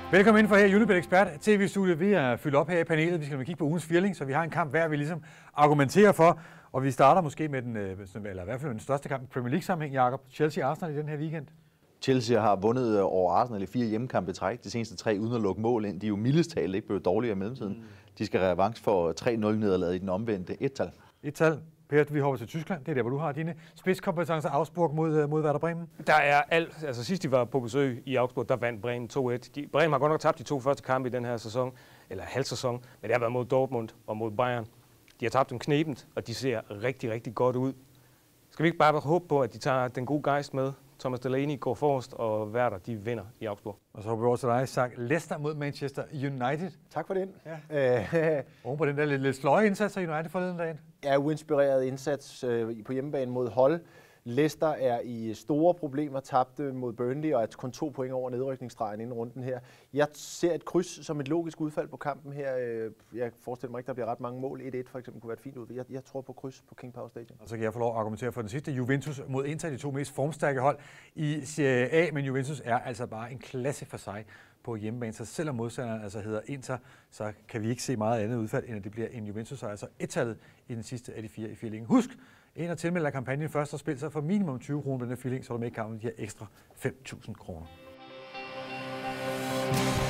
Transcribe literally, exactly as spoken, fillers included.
Velkommen ind for her, Unibet Ekspert T V-studiet. Vi er fyldt op her i panelet. Vi skal kigge på ugens firling, så vi har en kamp hver, vi ligesom argumenterer for. Og vi starter måske med den, eller i hvert fald den største kamp i Premier League-sammenhæng, Jakob. Chelsea-Arsenal i den her weekend. Chelsea har vundet over Arsenal i fire hjemmekampe i træk. De seneste tre uden at lukke mål ind. De er jo mildest talt ikke blevet dårligere i mellemtiden. Mm. De skal have revanche for tre nul nederlaget i den omvendte et-tal. Et-tal. Per, vi hopper til Tyskland. Det er der, hvor du har dine spidskompetencer. Augsburg mod, mod Werder Bremen. Der er alt. Altså sidst de var på besøg i Augsburg, der vandt Bremen to et. De, Bremen har godt nok tabt de to første kampe i den her sæson, eller halv sæson, men det har været mod Dortmund og mod Bayern. De har tabt dem knebent, og de ser rigtig, rigtig godt ud. Skal vi ikke bare håbe på, at de tager den gode gejst med? Thomas Delaney går forrest, og Werder, de vinder i Augsburg. Og så håber vi over til dig, Zach. Leicester mod Manchester United. Tak for den. Ja. Oven på den der lidt, lidt sløje indsats af United forleden dag. Ja, uinspireret indsats øh, på hjemmebane mod Hull. Leicester er i store problemer, tabte mod Burnley og er kun to point over nedrykningsstregen inden runden her. Jeg ser et kryds som et logisk udfald på kampen her. Jeg forestiller mig ikke, der bliver ret mange mål. et-et for eksempel kunne være et fint ud. Jeg, jeg tror på kryds på King Power Stadium. Og så kan jeg få lov at argumentere for den sidste. Juventus mod Inter, de to mest formstærke hold i Serie A, men Juventus er altså bare en klasse for sig på hjemmebane. Så selvom modstanderen altså hedder Inter, så kan vi ikke se meget andet udfald, end at det bliver en Juventus, altså et-tallet i den sidste af de fire i firlingen. Husk, en af tilmelder kampagnen først og spil sig for minimum tyve kroner på den her firling, så er du med i kampen, de her ekstra fem tusind kroner.